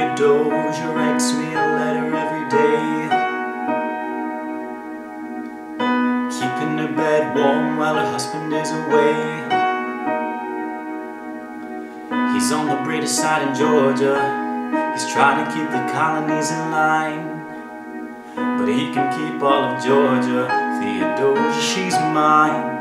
Theodosia writes me a letter every day, keeping her bed warm while her husband is away. He's on the British side in Georgia. He's trying to keep the colonies in line, but he can keep all of Georgia. Theodosia, she's mine.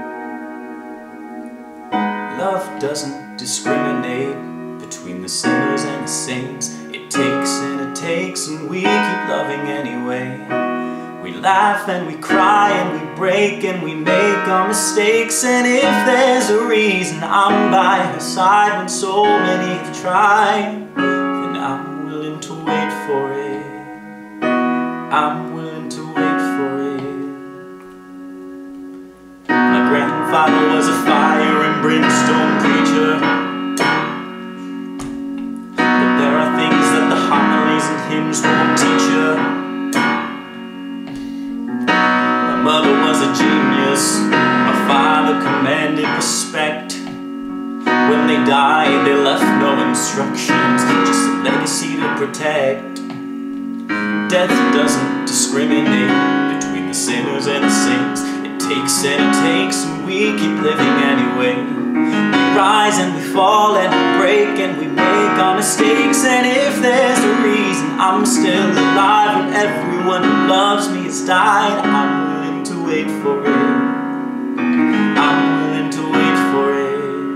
Love doesn't discriminate between the sinners and the saints. It takes and it takes, and we keep loving anyway. We laugh and we cry and we break and we make our mistakes, and if there's a reason I'm by her side when so many have tried, then I'm willing to wait for it. I'm willing to wait for it. My grandfather was a fire and brimstone preacher, but there are things that the homilies and hymns won't teach you. My mother was a genius, my father commanded respect. When they died, they left no instructions, just a legacy to protect. Death doesn't discriminate between the sinners and the saints. It takes and it takes, and we keep living anyway. We rise and we fall and we break and we make our mistakes, and if there's a reason I'm still alive when everyone who loves me has died, I'm willing to wait for it. I'm willing to wait for it.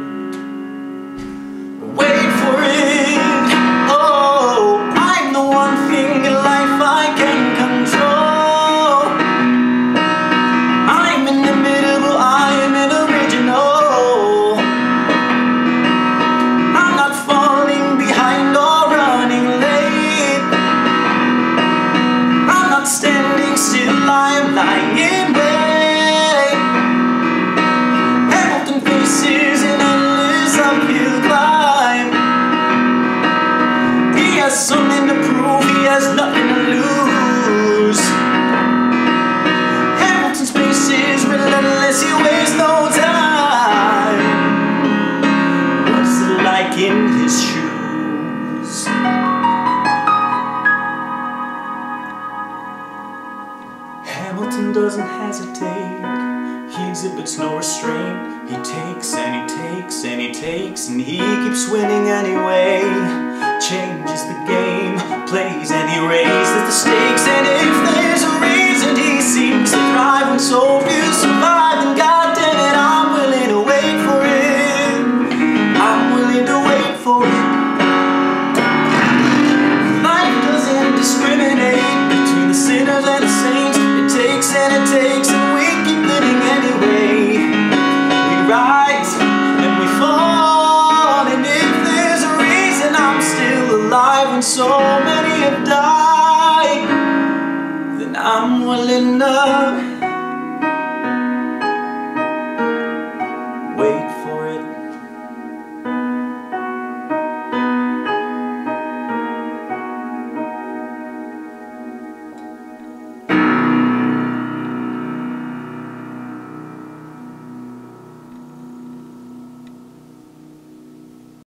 Wait for it. Oh, I'm the one thing in life I can control. I'm inimitable, I am original. I'm not falling behind or running late. I'm not standing still, I am lying in wait. Hamilton faces an endless uphill climb. He has something to prove, he has nothing to lose. Hamilton's pace is relentless, he wastes no time. What's it like in his shoes? Hamilton doesn't hesitate, he exhibits no restraint. He takes and he takes and he takes, and he keeps winning anyway. Changes the game, plays and he raises the stakes, and if there's a reason he seems to thrive when so few survive, then goddamn it, I'm willing to wait for it. I'm willing to wait for it. Life doesn't discriminate between the sinners and the saints. It takes and it takes, and we keep living anyway. We rise and we fall, and if there's a reason I'm still alive when so many have died, then I'm willing to